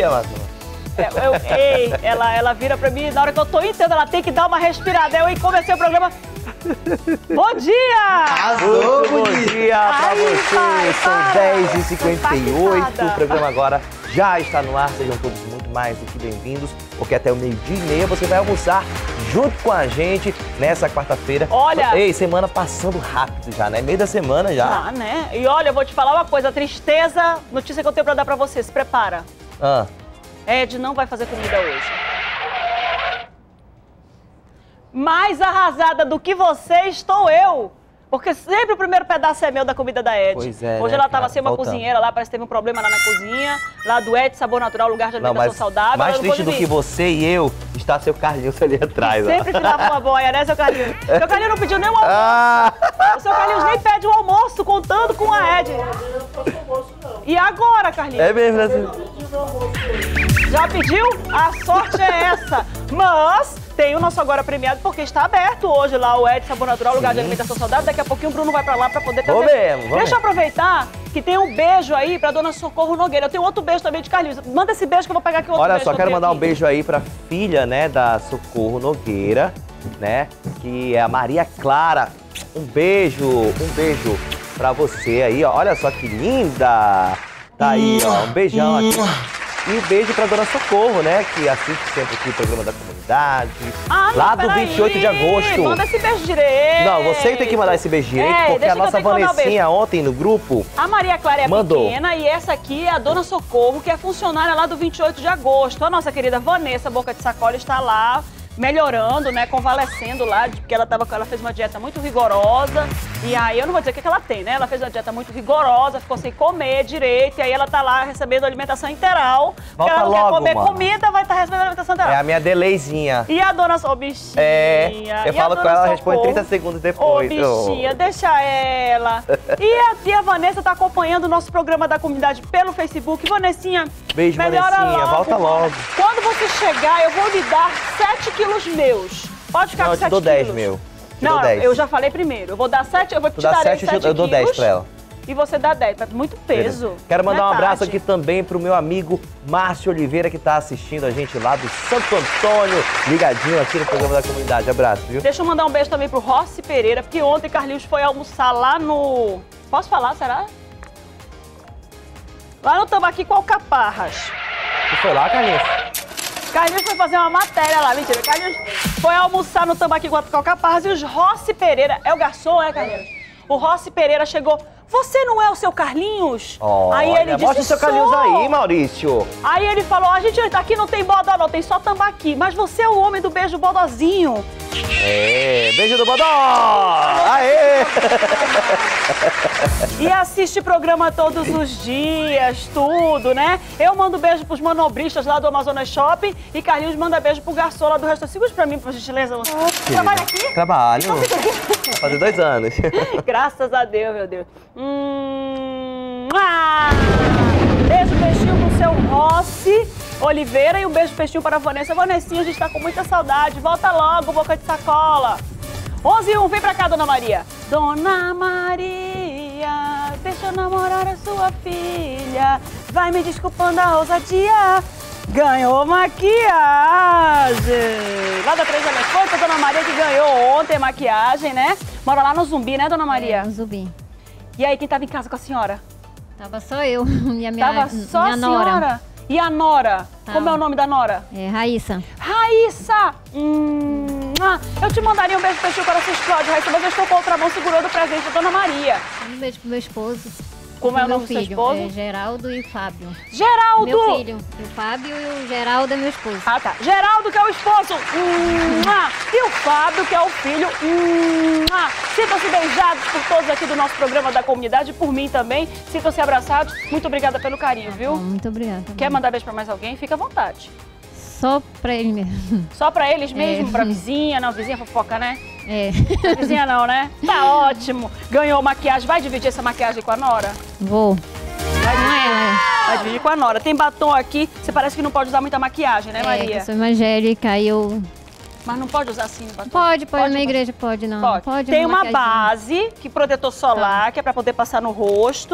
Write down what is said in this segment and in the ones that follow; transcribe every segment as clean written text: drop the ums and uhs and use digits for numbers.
dia, Márcia. Ela vira pra mim, na hora que eu tô entendendo, ela tem que dar uma respirada. Eu comecei o programa. Bom dia! Arrasou, bom dia pra você. São 10h58. O programa agora já está no ar. Sejam todos muito mais do que bem-vindos, porque até o 12h30 você vai almoçar junto com a gente nessa quarta-feira. Olha... Ei, semana passando rápido já, né? Meio da semana já. Ah, né? E olha, eu vou te falar uma coisa. Tristeza, notícia que eu tenho pra dar pra você. Se prepara. Ed não vai fazer comida hoje. Mais arrasada do que você estou eu. Porque sempre o primeiro pedaço é meu da comida da Ed. Pois é, hoje né, ela tava sem uma cozinheira lá, parece que teve um problema lá na cozinha. Lá do Ed, Sabor Natural, lugar de alimentação saudável. Mais triste do que você e eu está seu Carlinhos ali atrás. Sempre tirava uma boia, né, seu Carlinhos? Seu Carlinhos não pediu nem o almoço. O seu Carlinhos nem pede o almoço, contando com a Ed. E agora, Carlinhos? É mesmo, assim. Já pediu? A sorte é essa. Mas tem o nosso agora premiado porque está aberto hoje lá o Ed Sabor Natural, lugar de alimentação saudável. Daqui a pouquinho o Bruno vai pra lá pra poder trazer. Deixa eu aproveitar que tem um beijo aí pra dona Socorro Nogueira. Eu tenho outro beijo também de Carlinhos. Manda esse beijo que eu vou pegar aqui outro beijo. Olha só, quero mandar um beijo aí pra filha, né, da Socorro Nogueira, né, que é a Maria Clara. Um beijo pra você aí, ó. Olha só que linda. Tá aí, ó, um beijão aqui. E beijo pra dona Socorro, né, que assiste sempre aqui o programa da comunidade. Lá do 28 de agosto. Manda esse beijo direito. Não, você que tem que mandar esse beijo direito, porque a nossa Vanessinha ontem no grupo a Maria Clara é pequena e essa aqui é a dona Socorro, que é funcionária lá do 28 de agosto. A nossa querida Vanessa Boca de Sacola está lá melhorando, né, convalescendo lá, porque ela fez uma dieta muito rigorosa. E aí, eu não vou dizer o que ela tem, né? Ela fez uma dieta muito rigorosa, ficou sem comer direito, e aí ela tá lá recebendo alimentação integral. Volta ela não logo, quer comer mano. Comida, vai estar recebendo alimentação integral. É a minha Deleizinha. E a dona bichinha. Eu falo com ela, ela responde 30 segundos depois. Bichinha, deixa ela. E a Vanessa tá acompanhando o nosso programa da comunidade pelo Facebook. Vanessinha, beijo, melhora Vanessinha, logo, volta logo. Quando você chegar, eu vou lhe dar 7 quilos meus. Pode ficar com 7 quilos. Eu te dou 10, meu. Não, eu já falei primeiro. Eu vou dar 7, eu vou te dar 7 quilos. Eu dou 10 pra ela. E você dá 10, tá muito peso. Quero mandar um abraço aqui também pro meu amigo Márcio Oliveira, que tá assistindo a gente lá do Santo Antônio, ligadinho aqui no programa da comunidade. Abraço, viu? Deixa eu mandar um beijo também pro Rossi Pereira, porque ontem Carlinhos foi almoçar lá no... Posso falar, será? Lá no Tambaqui com Alcaparras. Você foi lá, Carlinhos? Carlinhos foi fazer uma matéria lá, mentira. Carlinhos foi almoçar no Tambaqui com Alcaparras e o Rossi Pereira, é o garçom, é, Carlinhos? O Rossi Pereira chegou, você não é o seu Carlinhos? Aí ele disse, mostra o seu Carlinhos aí, Maurício. Aí ele falou, a gente aqui não tem bodó não, tem só Tambaqui, mas você é o homem do beijo bodozinho. É, beijo do bodó! Aê! E assiste programa todos os dias, tudo, né? Eu mando beijo pros manobristas lá do Amazonas Shopping e Carlinhos manda beijo pro garçom lá do restaurante. Segura pra mim, por gentileza. Trabalha aqui? Trabalho. Vai fazer 2 anos. Graças a Deus, meu Deus. Beijo, beijinho pro seu Rossi Oliveira e um beijo, beijinho para a Vanessa. Vanessinha, a gente tá com muita saudade. Volta logo, Boca de Sacola. 11h01, vem pra cá, Dona Maria. Dona Maria, deixa eu namorar a sua filha. Vai me desculpando a ousadia. Ganhou maquiagem. Lá da Três Anéis. Foi pra Dona Maria que ganhou ontem maquiagem, né? Mora lá no Zumbi, né, Dona Maria? No Zumbi. E aí, quem tava em casa com a senhora? Tava só eu e a minha Tava só minha a senhora? nora. E a nora? Como é o nome da nora? É Raíssa. Raíssa! Eu te mandaria um beijo pra você explode, Raíssa, mas eu estou com outra mão segurando o presente da Dona Maria. Um beijo pro meu esposo. Como é o nome do seu esposo? É Geraldo e Fábio. Geraldo! Meu filho. O Fábio e o Geraldo é meu esposo. Ah, tá. Geraldo, que é o esposo. E o Fábio, que é o filho. Sintam-se beijados por todos aqui do nosso programa da comunidade, por mim também. Sintam-se abraçados. Muito obrigada pelo carinho, viu? Muito obrigada. Quer mandar beijo pra mais alguém? Fica à vontade. Só pra ele mesmo. Só pra eles mesmo? Pra vizinha? Não, vizinha fofoca, né? É. Pra vizinha não, né? Tá ótimo. Ganhou maquiagem. Vai dividir essa maquiagem com a nora? Vou. Vai com ela, vai dividir com a nora. Tem batom aqui. Você parece que não pode usar muita maquiagem, né, Maria? Eu sou evangélica e eu... Mas não pode usar assim no batom? Pode, na igreja pode, não. Pode. Tem uma base, que protetor solar, que é pra poder passar no rosto.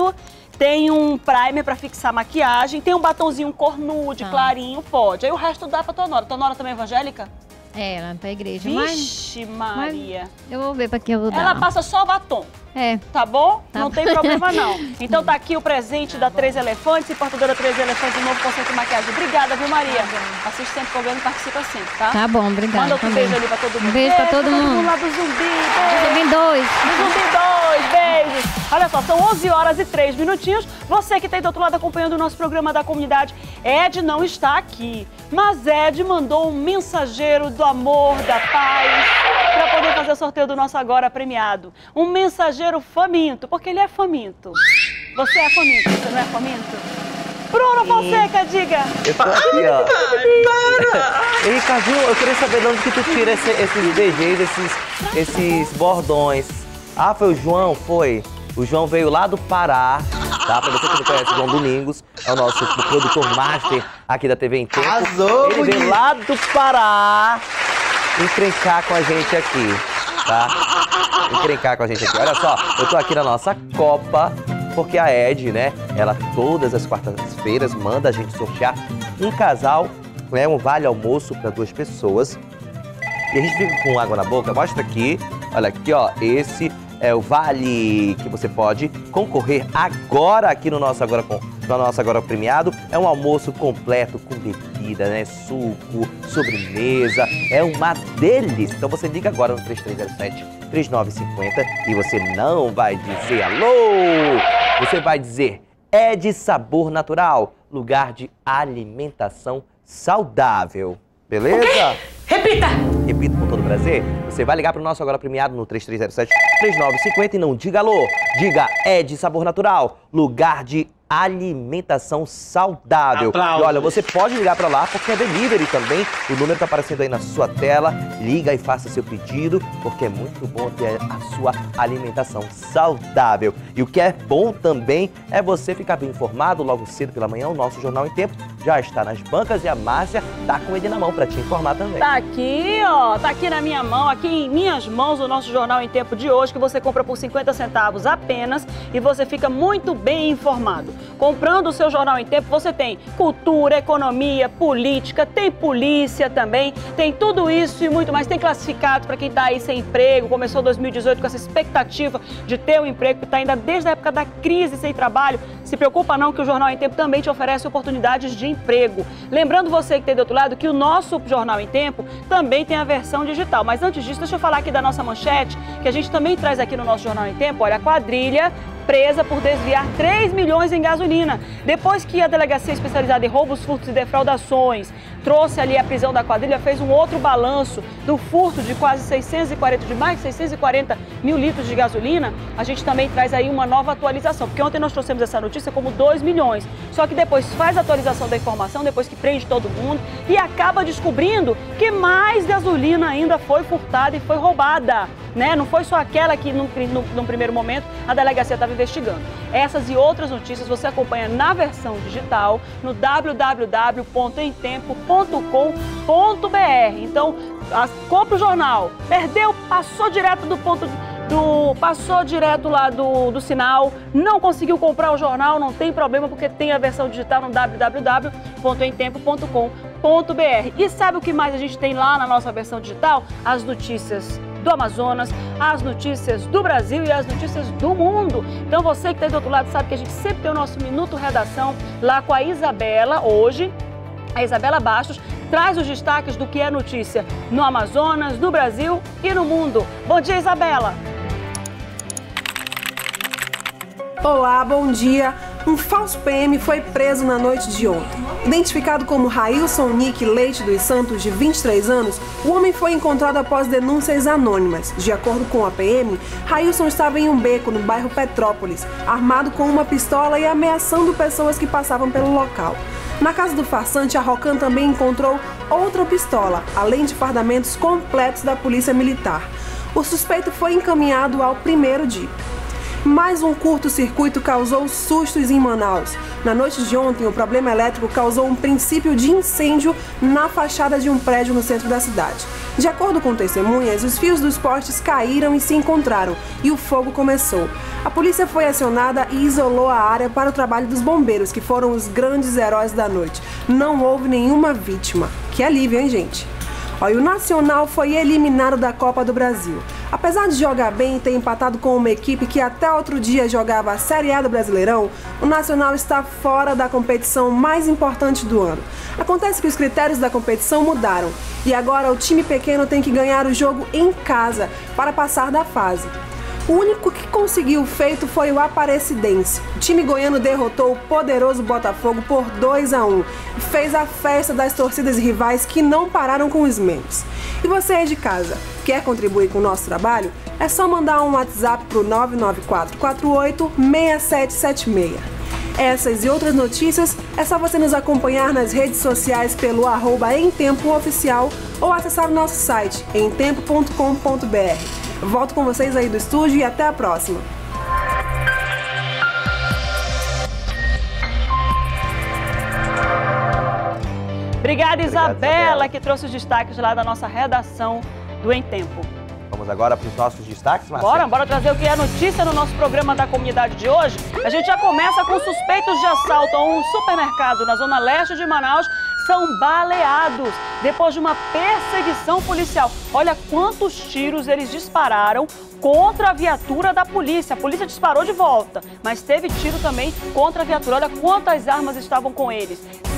Tem um primer pra fixar maquiagem, tem um batonzinho cor nude, clarinho, pode. Aí o resto dá pra tua nora. Tua nora também é evangélica? É, ela pra igreja. Vixe, Maria. Eu vou ver pra que eu vou dar. Ela passa só batom. É. Tá bom? Tá Não bom. tem problema, não. Então tá aqui o presente da Três Elefantes e portadora Três Elefantes, um novo conceito de maquiagem. Obrigada, viu, Maria? Assiste sempre o programa e participa sempre, tá? Tá bom, obrigada. Manda outro também. beijo ali pra todo mundo. Um beijo pra todo mundo. lá do Zumbi. Zumbi 2. Do Zumbi 2, beijos. Olha só, são 11 horas e 3 minutinhos. Você que tá aí do outro lado acompanhando o nosso programa da comunidade, Ed não está aqui. Mas Ed mandou um mensageiro do amor, da paz, para poder fazer o sorteio do nosso agora premiado. Um mensageiro faminto, porque ele é faminto. Você é faminto, você não é faminto? Bruno Fonseca, diga! Eu tô aqui, ó. Ei, Ricardinho, eu queria saber de onde que tu tira esses DJs, esses bordões. Ah, foi o João? Foi. O João veio lá do Pará, tá? Pra você que não conhece, o João Domingos é o nosso produtor master aqui da TV em Tempo. Arrasou, ele veio lá do Pará encrencar com a gente aqui, tá? Encrencar com a gente aqui. Olha só, eu tô aqui na nossa Copa, porque a Ed, né, ela todas as quartas-feiras manda a gente sortear um casal, né, um vale almoço para 2 pessoas. E a gente fica com água na boca. Mostra aqui, olha aqui, ó, esse é o vale que você pode concorrer agora aqui no nosso Agora Premiado. É um almoço completo com bebida, né? Suco, sobremesa. É uma delícia. Então você liga agora no 3307-3950 e você não vai dizer alô. Você vai dizer é de sabor natural, lugar de alimentação saudável. Beleza? Repita! Repito com todo prazer. Você vai ligar para o nosso Agora Premiado no 3307-3950 e não diga alô. Diga é de sabor natural, lugar de alimentação saudável. Aplausos. E olha, você pode ligar para lá porque é delivery também. O número está aparecendo aí na sua tela. Liga e faça seu pedido, porque é muito bom ter a sua alimentação saudável. E o que é bom também é você ficar bem informado logo cedo pela manhã. O nosso Jornal em Tempo já está nas bancas e a Márcia tá com ele na mão para te informar também. Tá aqui, ó, tá aqui na minha mão, aqui em minhas mãos o nosso Jornal em Tempo de hoje, que você compra por 50 centavos apenas e você fica muito bem informado. Comprando o seu Jornal em Tempo, você tem cultura, economia, política, tem polícia também, tem tudo isso e muito mais. Tem classificados para quem está aí sem emprego, começou 2018 com essa expectativa de ter um emprego, que está ainda desde a época da crise sem trabalho. Se preocupa não, que o Jornal em Tempo também te oferece oportunidades de emprego. Lembrando você que tem do outro lado que o nosso Jornal em Tempo também tem a versão digital. Mas antes disso, deixa eu falar aqui da nossa manchete, que a gente também traz aqui no nosso Jornal em Tempo. Olha, a quadrilha presa por desviar 3 milhões em gasolina. Depois que a Delegacia Especializada em Roubos, Furtos e Defraudações trouxe ali a prisão da quadrilha, fez um outro balanço do furto de mais de 640 mil litros de gasolina. A gente também traz aí uma nova atualização, porque ontem nós trouxemos essa notícia como 2 milhões. Só que depois faz a atualização da informação, depois que prende todo mundo e acaba descobrindo que mais gasolina ainda foi furtada e foi roubada, né? Não foi só aquela que num primeiro momento a delegacia estava investigando. Essas e outras notícias você acompanha na versão digital no www.emtempo.com.br. Então, compra o jornal, perdeu, passou direto passou direto lá do sinal, não conseguiu comprar o jornal, não tem problema, porque tem a versão digital no www.emtempo.com.br. E sabe o que mais a gente tem lá na nossa versão digital? As notícias do Amazonas, as notícias do Brasil e as notícias do mundo. Então você que está aí do outro lado sabe que a gente sempre tem o nosso Minuto Redação lá com a Isabela. Hoje, a Isabela Bastos traz os destaques do que é notícia no Amazonas, no Brasil e no mundo. Bom dia, Isabela! Olá, bom dia. Um falso PM foi preso na noite de ontem. Identificado como Railson Nick Leite dos Santos, de 23 anos, o homem foi encontrado após denúncias anônimas. De acordo com a PM, Railson estava em um beco no bairro Petrópolis, armado com uma pistola e ameaçando pessoas que passavam pelo local. Na casa do farsante, a Rocan também encontrou outra pistola, além de fardamentos completos da Polícia Militar. O suspeito foi encaminhado ao 1º DIP. Mais um curto-circuito causou sustos em Manaus. Na noite de ontem, o problema elétrico causou um princípio de incêndio na fachada de um prédio no centro da cidade. De acordo com testemunhas, os fios dos postes caíram e se encontraram, e o fogo começou. A polícia foi acionada e isolou a área para o trabalho dos bombeiros, que foram os grandes heróis da noite. Não houve nenhuma vítima. Que alívio, hein, gente? Olha, o Nacional foi eliminado da Copa do Brasil. Apesar de jogar bem e ter empatado com uma equipe que até outro dia jogava a Série A do Brasileirão, o Nacional está fora da competição mais importante do ano. Acontece que os critérios da competição mudaram e agora o time pequeno tem que ganhar o jogo em casa para passar da fase. O único que conseguiu o feito foi o Aparecidense. O time goiano derrotou o poderoso Botafogo por 2-1 e fez a festa das torcidas rivais que não pararam com os memes. E você aí de casa, quer contribuir com o nosso trabalho? É só mandar um WhatsApp para o 994486776. Essas e outras notícias é só você nos acompanhar nas redes sociais pelo @emtempooficial ou acessar o nosso site emtempo.com.br. Volto com vocês aí do estúdio e até a próxima. Obrigada, Isabela, que trouxe os destaques lá da nossa redação do Em Tempo. Vamos agora para os nossos destaques, Marcelo? Bora trazer o que é notícia no nosso programa da comunidade de hoje. A gente já começa com suspeitos de assalto a um supermercado na zona leste de Manaus. São baleados depois de uma perseguição policial. Olha quantos tiros eles dispararam contra a viatura da polícia. A polícia disparou de volta, mas teve tiro também contra a viatura. Olha quantas armas estavam com eles.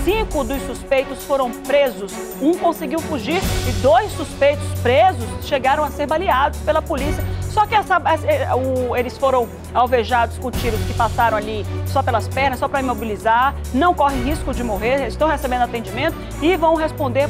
5 dos suspeitos foram presos, um conseguiu fugir e 2 suspeitos presos chegaram a ser baleados pela polícia. Só que eles foram alvejados com tiros que passaram ali só pelas pernas, só para imobilizar, não corre risco de morrer, estão recebendo atendimento e vão responder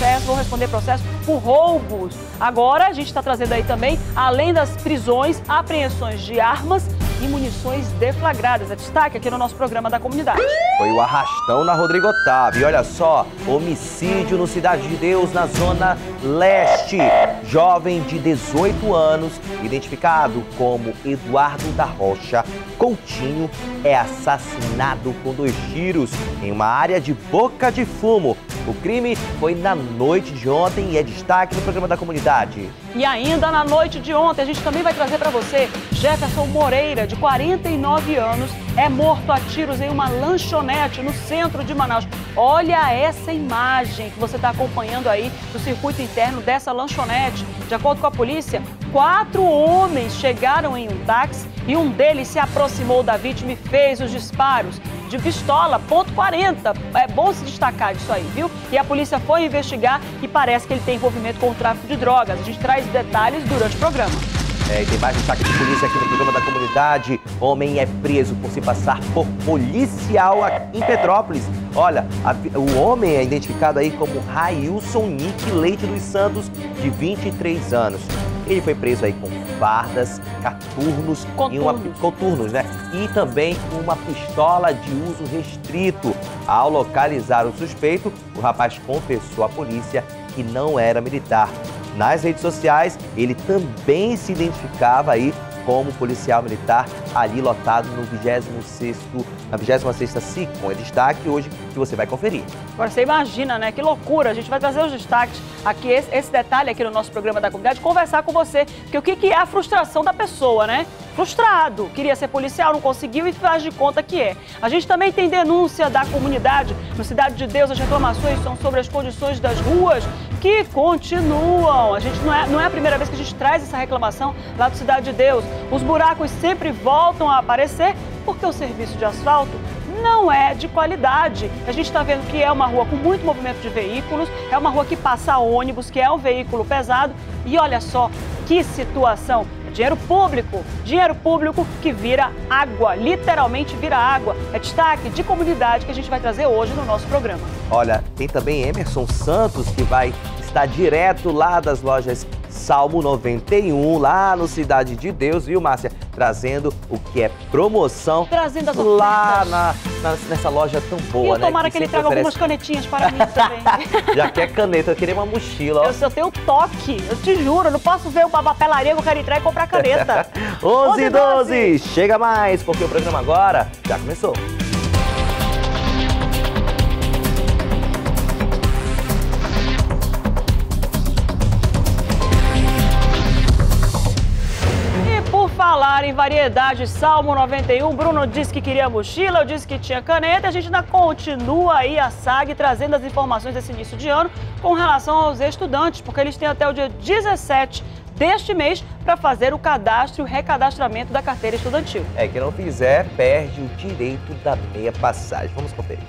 processo por roubos. Agora a gente está trazendo aí também, além das prisões, apreensões de armas e munições deflagradas. É destaque aqui no nosso programa da comunidade. Foi o arrastão na Rodrigo Otávio. E olha só, homicídio no Cidade de Deus, na Zona Leste. Jovem de 18 anos, identificado como Eduardo da Rocha Coutinho, é assassinado com 2 tiros em uma área de Boca de Fumo. O crime foi na noite de ontem e é destaque no programa da comunidade. E ainda na noite de ontem, a gente também vai trazer para você Jefferson Moreira, de 49 anos, é morto a tiros em uma lanchonete no centro de Manaus. Olha essa imagem que você está acompanhando aí do circuito interno dessa lanchonete. De acordo com a polícia, 4 homens chegaram em um táxi e um deles se aproximou da vítima e fez os disparos de pistola, .40. É bom se destacar disso aí, viu? E a polícia foi investigar e parece que ele tem envolvimento com o tráfico de drogas. A gente traz detalhes durante o programa. E tem mais destaque de polícia aqui no programa da comunidade. Homem é preso por se passar por policial em Petrópolis. Olha, o homem é identificado aí como Railson Nick Leite dos Santos, de 23 anos. Ele foi preso aí com fardas, coturnos, né? E também com uma pistola de uso restrito. Ao localizar o suspeito, o rapaz confessou à polícia que não era militar. Nas redes sociais, ele também se identificava aí como policial militar, ali lotado no 26ª SICOM. É destaque hoje que você vai conferir. Agora você imagina, né? Que loucura. A gente vai trazer os destaques aqui, esse detalhe aqui no nosso programa da comunidade, conversar com você. Porque o que é a frustração da pessoa, né? Frustrado, queria ser policial, não conseguiu e faz de conta que é. A gente também tem denúncia da comunidade no Cidade de Deus. As reclamações são sobre as condições das ruas que continuam. A gente não é a primeira vez que a gente traz essa reclamação lá do Cidade de Deus. Os buracos sempre voltam a aparecer porque o serviço de asfalto não é de qualidade. A gente está vendo que é uma rua com muito movimento de veículos, é uma rua que passa ônibus, que é um veículo pesado. E olha só que situação. Dinheiro público que vira água, literalmente vira água. É destaque de comunidade que a gente vai trazer hoje no nosso programa. Olha, tem também Emerson Santos, que vai estar direto lá das lojas Salmo 91, lá no Cidade de Deus, viu, Márcia? trazendo o que é promoção. Trazendo as lá ofertas. nessa loja tão boa, e tomara que ele traga algumas canetinhas para mim também. Já quer caneta, eu queria uma mochila, ó. Eu tenho toque, eu te juro, eu não posso ver uma papelaria que eu quero entrar e comprar caneta. 11h12, chega mais, porque o programa agora já começou. Falar em variedade, Salmo 91, Bruno disse que queria mochila, eu disse que tinha caneta, a gente ainda continua aí a SAG trazendo as informações desse início de ano com relação aos estudantes, porque eles têm até o dia 17 deste mês para fazer o cadastro e o recadastramento da carteira estudantil. Quem não fizer, perde o direito da meia passagem. Vamos conferir.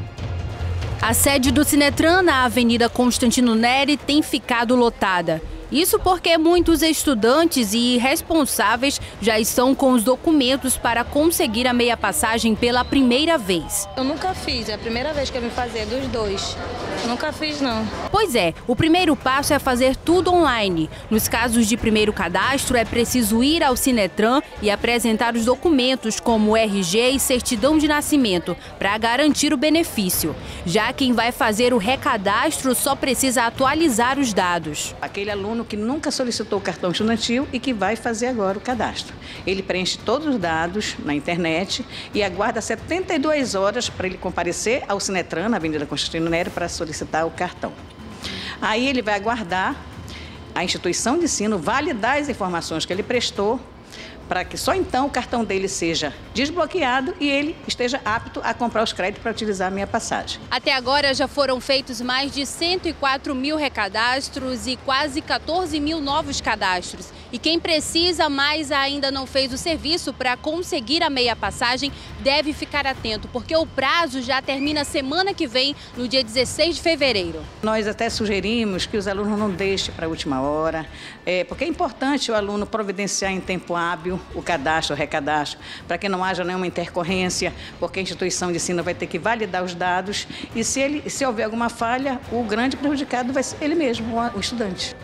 A sede do Sinetran, na Avenida Constantino Neri, tem ficado lotada. Isso porque muitos estudantes e responsáveis já estão com os documentos para conseguir a meia passagem pela primeira vez. Eu nunca fiz, é a primeira vez que eu vim fazer dos dois. Nunca fiz, não. Pois é, o primeiro passo é fazer tudo online. Nos casos de primeiro cadastro, é preciso ir ao Sinetran e apresentar os documentos como RG e certidão de nascimento para garantir o benefício. Já quem vai fazer o recadastro só precisa atualizar os dados. Aquele aluno que nunca solicitou o cartão estudantil e que vai fazer agora o cadastro. Ele preenche todos os dados na internet e aguarda 72 horas para ele comparecer ao Sinetran, na Avenida Constantino Neri, para solicitar o cartão. Aí ele vai aguardar a instituição de ensino validar as informações que ele prestou, para que só então o cartão dele seja desbloqueado e ele esteja apto a comprar os créditos para utilizar a minha passagem. Até agora já foram feitos mais de 104 mil recadastros e quase 14 mil novos cadastros. E quem precisa, mas ainda não fez o serviço para conseguir a meia passagem, deve ficar atento, porque o prazo já termina semana que vem, no dia 16 de fevereiro. Nós até sugerimos que os alunos não deixem para a última hora, porque é importante o aluno providenciar em tempo hábil o cadastro, o recadastro, para que não haja nenhuma intercorrência, porque a instituição de ensino vai ter que validar os dados e se houver alguma falha, o grande prejudicado vai ser ele mesmo, o estudante.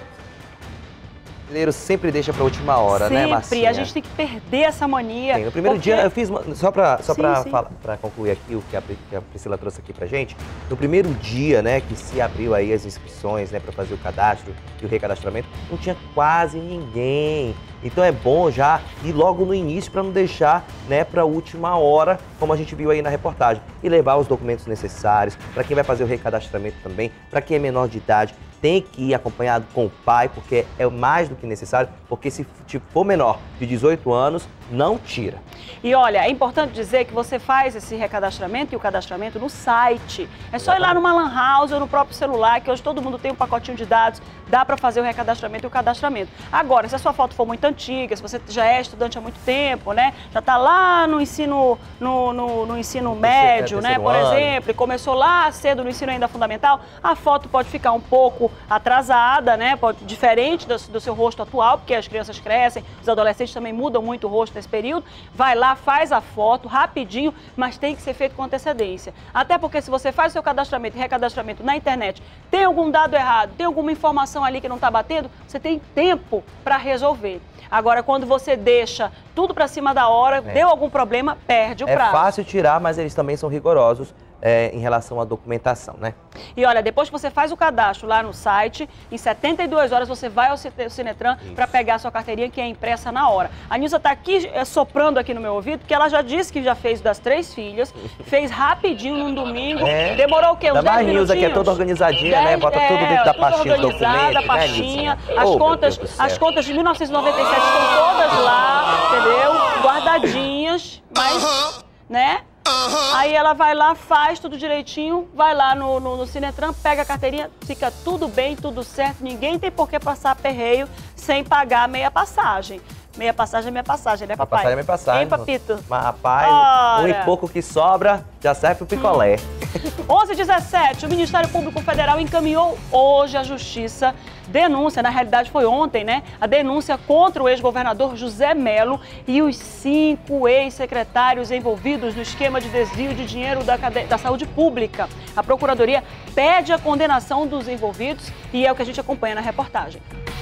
O brasileiro sempre deixa para a última hora, né, Marcinha? Sempre, a gente tem que perder essa mania. No primeiro dia, eu fiz, só para concluir aqui o que a Priscila trouxe aqui pra gente, no primeiro dia, né, que se abriu aí as inscrições, né, para fazer o cadastro e o recadastramento, não tinha quase ninguém. Então é bom já ir logo no início para não deixar, né, para a última hora, como a gente viu aí na reportagem, e levar os documentos necessários, para quem vai fazer o recadastramento também, para quem é menor de idade, tem que ir acompanhado com o pai, porque é mais do que necessário, porque se for menor de 18 anos, não tira. E olha, é importante dizer que você faz esse recadastramento e o cadastramento no site. É só ir lá numa lan house ou no próprio celular, que hoje todo mundo tem um pacotinho de dados, dá para fazer o recadastramento e o cadastramento. Agora, se a sua foto for muito antiga, se você já é estudante há muito tempo, né, já está lá no ensino, no ensino médio, né, por exemplo, e começou lá cedo no ensino ainda fundamental, a foto pode ficar um pouco atrasada, né, diferente do seu rosto atual, porque as crianças crescem, os adolescentes também mudam muito o rosto nesse período. Vai lá, faz a foto rapidinho, mas tem que ser feito com antecedência. Até porque se você faz o seu cadastramento e recadastramento na internet, tem algum dado errado, tem alguma informação ali que não está batendo, você tem tempo para resolver. Agora, quando você deixa tudo para cima da hora, deu algum problema, perde o prazo. É fácil tirar, mas eles também são rigorosos em relação à documentação, né? E olha, depois que você faz o cadastro lá no site, em 72 horas você vai ao Sinetran para pegar a sua carteirinha, que é impressa na hora. A Nilza está aqui soprando aqui no meu ouvido, porque ela já disse que já fez das 3 filhas, fez rapidinho num domingo, demorou o quê? Uns 10 minutinhos? A Nilza, que é toda organizadinha, né? Bota tudo dentro da pastinha de documento, pastinha, as contas de 1997 estão todas lá, entendeu? Guardadinhas, mas, né? Aí ela vai lá, faz tudo direitinho, vai lá no Sinetran, pega a carteirinha, fica tudo bem, tudo certo, ninguém tem por que passar aperreio sem pagar a meia passagem. Meia passagem é meia passagem, né, papai? Passagem é meia passagem. Hein, papito? Mas, rapaz, um e pouco que sobra já serve pro picolé. 11h17, o Ministério Público Federal encaminhou hoje à Justiça denúncia, na realidade foi ontem, né? A denúncia contra o ex-governador José Melo e os 5 ex-secretários envolvidos no esquema de desvio de dinheiro da saúde pública. A Procuradoria pede a condenação dos envolvidos e é o que a gente acompanha na reportagem.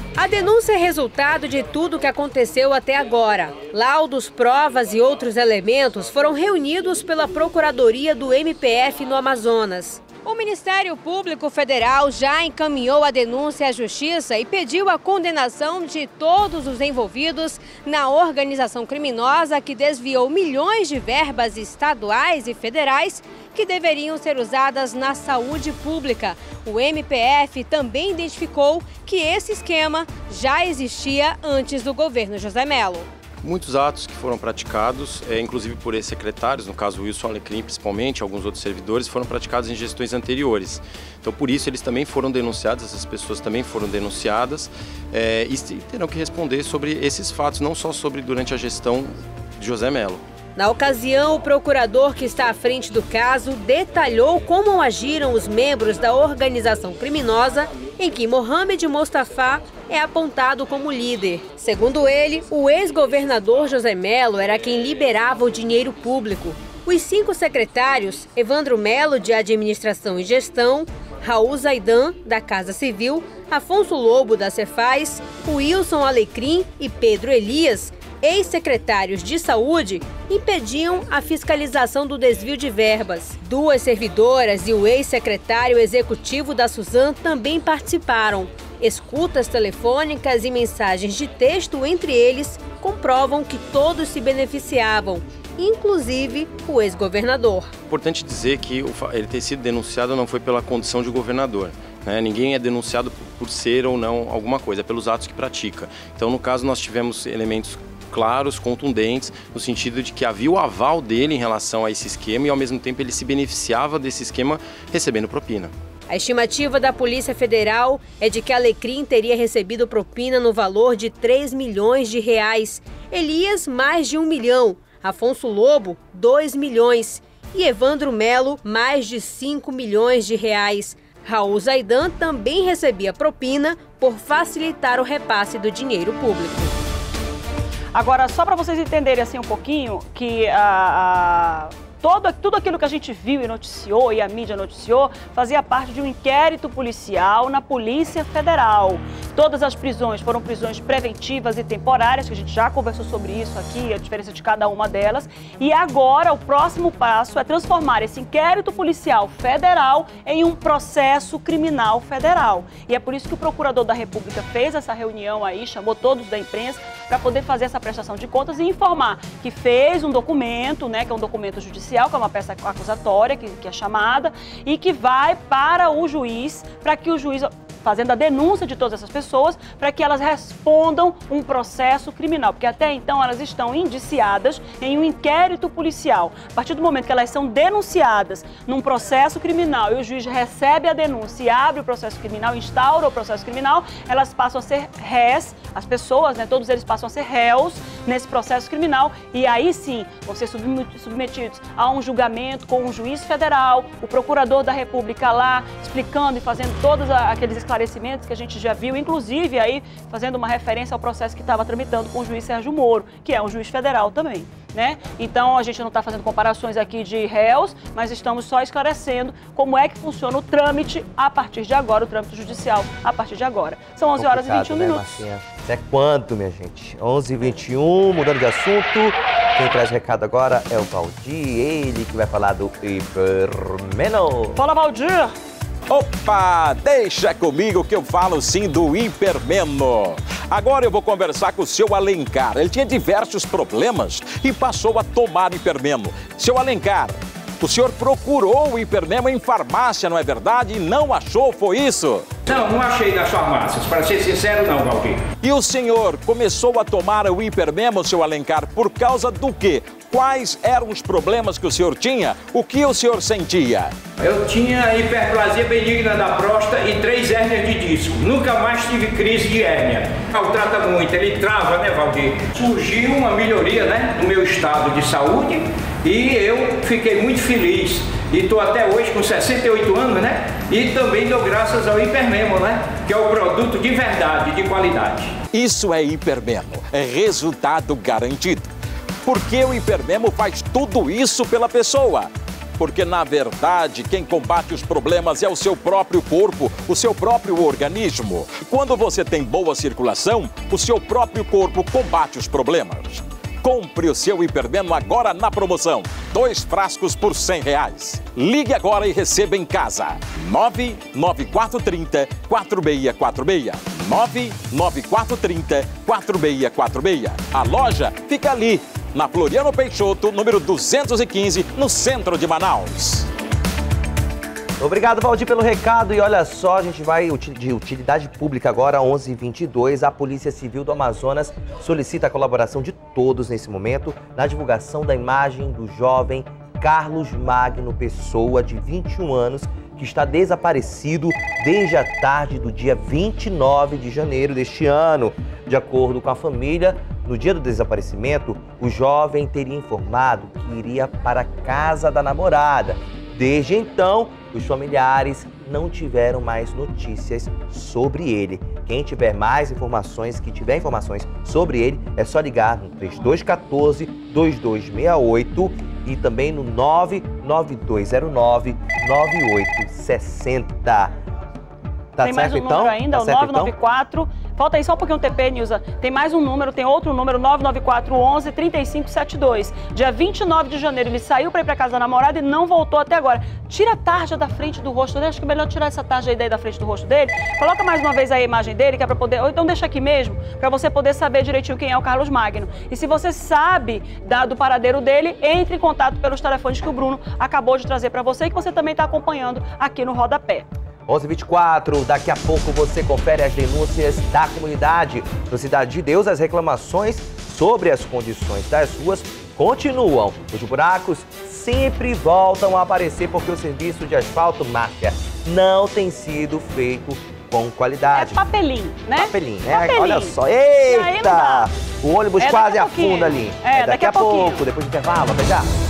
A denúncia é resultado de tudo o que aconteceu até agora. Laudos, provas e outros elementos foram reunidos pela Procuradoria do MPF no Amazonas. O Ministério Público Federal já encaminhou a denúncia à Justiça e pediu a condenação de todos os envolvidos na organização criminosa que desviou milhões de verbas estaduais e federais que deveriam ser usadas na saúde pública. O MPF também identificou que esse esquema já existia antes do governo José Mello. Muitos atos que foram praticados, inclusive por ex-secretários, no caso Wilson Alecrim principalmente, alguns outros servidores, foram praticados em gestões anteriores. Então, por isso, eles também foram denunciados, essas pessoas também foram denunciadas e terão que responder sobre esses fatos, não só sobre durante a gestão de José Mello. Na ocasião, o procurador que está à frente do caso detalhou como agiram os membros da organização criminosa em que Mohamed Mostafa é apontado como líder. Segundo ele, o ex-governador José Mello era quem liberava o dinheiro público. Os 5 secretários, Evandro Mello, de Administração e Gestão, Raul Zaidan, da Casa Civil, Afonso Lobo, da Cefaz, Wilson Alecrim e Pedro Elias, ex-secretários de saúde, impediam a fiscalização do desvio de verbas. 2 servidoras e o ex-secretário executivo da Suzan também participaram. Escutas telefônicas e mensagens de texto entre eles comprovam que todos se beneficiavam, inclusive o ex-governador. Importante dizer que ele ter sido denunciado não foi pela condição de governador. Ninguém é denunciado por ser ou não alguma coisa, é pelos atos que pratica. Então, no caso, nós tivemos elementos claros, contundentes, no sentido de que havia o aval dele em relação a esse esquema e, ao mesmo tempo, ele se beneficiava desse esquema recebendo propina. A estimativa da Polícia Federal é de que Alecrim teria recebido propina no valor de 3 milhões de reais, Elias mais de 1 milhão, Afonso Lobo 2 milhões e Evandro Mello mais de 5 milhões de reais. Raul Zaidan também recebia propina por facilitar o repasse do dinheiro público. Agora, só para vocês entenderem assim um pouquinho que tudo aquilo que a gente viu e noticiou, e a mídia noticiou, fazia parte de um inquérito policial na Polícia Federal. Todas as prisões foram prisões preventivas e temporárias, que a gente já conversou sobre isso aqui, a diferença de cada uma delas. E agora o próximo passo é transformar esse inquérito policial federal em um processo criminal federal. E é por isso que o Procurador da República fez essa reunião aí, chamou todos da imprensa, para poder fazer essa prestação de contas e informar que fez um documento, né, que é um documento judicial, que é uma peça acusatória, que é chamada, e que vai para o juiz, para que o juiz, fazendo a denúncia de todas essas pessoas, para que elas respondam um processo criminal, porque até então elas estão indiciadas em um inquérito policial. A partir do momento que elas são denunciadas num processo criminal e o juiz recebe a denúncia e abre o processo criminal, instaura o processo criminal, elas passam a ser réis, as pessoas, né, todos eles passam a ser réus nesse processo criminal e aí sim vão ser submetidos a um julgamento com um juiz federal, o procurador da República lá, explicando e fazendo todos aqueles esclarecimentos que a gente já viu, inclusive aí fazendo uma referência ao processo que estava tramitando com o juiz Sérgio Moro, que é um juiz federal também, né? Então a gente não está fazendo comparações aqui de réus, mas estamos só esclarecendo como é que funciona o trâmite a partir de agora, o trâmite judicial a partir de agora. São 11 horas e 21 minutos. Marcinha? Até quanto, minha gente? 11h21, mudando de assunto. Quem traz recado agora é o Valdir, ele que vai falar do Hipermeno. Fala, Valdir! Opa, deixa comigo que eu falo sim do Hipermeno. Agora eu vou conversar com o seu Alencar. Ele tinha diversos problemas e passou a tomar Hipermeno. Seu Alencar, o senhor procurou o Hipermeno em farmácia, não é verdade? E não achou, foi isso? Não achei nas farmácias, para ser sincero não, Valdir. E o senhor começou a tomar o Hipermeno, seu Alencar, por causa do quê? Quais eram os problemas que o senhor tinha? O que o senhor sentia? Eu tinha hiperplasia benigna da próstata e 3 hérnias de disco. Nunca mais tive crise de hérnia. Maltrata muito, ele trava, né, Valdir? Surgiu uma melhoria, né, no meu estado de saúde e eu fiquei muito feliz. E estou até hoje com 68 anos, né? E também dou graças ao Hipermeno, né? Que é o produto de verdade, de qualidade. Isso é Hipermeno, é resultado garantido. Porque o Hipermeno faz tudo isso pela pessoa. porque na verdade quem combate os problemas é o seu próprio corpo, o seu próprio organismo. Quando você tem boa circulação, o seu próprio corpo combate os problemas. Compre o seu Hipermeno agora na promoção. 2 frascos por R$100. Ligue agora e receba em casa. 99430-4646. 99430-4646. A loja fica ali, na Floriano Peixoto, número 215, no centro de Manaus. Obrigado, Valdir, pelo recado. E olha só, a gente vai de utilidade pública agora, 11h22. A Polícia Civil do Amazonas solicita a colaboração de todos nesse momento na divulgação da imagem do jovem Carlos Magno Pessoa, de 21 anos, que está desaparecido desde a tarde do dia 29 de janeiro deste ano. De acordo com a família, no dia do desaparecimento, o jovem teria informado que iria para a casa da namorada. Desde então, os familiares não tiveram mais notícias sobre ele. Quem tiver mais informações, sobre ele, é só ligar no 3214-2268 e também no 99209-9860. Tá tem mais certo, um número então? ainda, Tá o certo, 994. Então? Falta aí só um pouquinho o TP, Nilza. Tem mais um número, tem outro número, 99411-3572. Dia 29 de janeiro, ele saiu para ir para casa da namorada e não voltou até agora. Tira a tarja da frente do rosto dele. Acho que é melhor tirar essa tarja aí daí da frente do rosto dele. Coloca mais uma vez aí a imagem dele, que é para poder... Ou então deixa aqui mesmo, para você poder saber direitinho quem é o Carlos Magno. E se você sabe do paradeiro dele, entre em contato pelos telefones que o Bruno acabou de trazer para você e que você também está acompanhando aqui no Rodapé. 11h24, daqui a pouco você confere as denúncias da comunidade. No Cidade de Deus, as reclamações sobre as condições das ruas continuam. Os buracos sempre voltam a aparecer porque o serviço de asfalto máfia não tem sido feito com qualidade. É papelinho, né? Papelinho, né? Papelinho. Olha só. Eita! O ônibus quase afunda ali. É, daqui a pouquinho. Depois do intervalo, até já.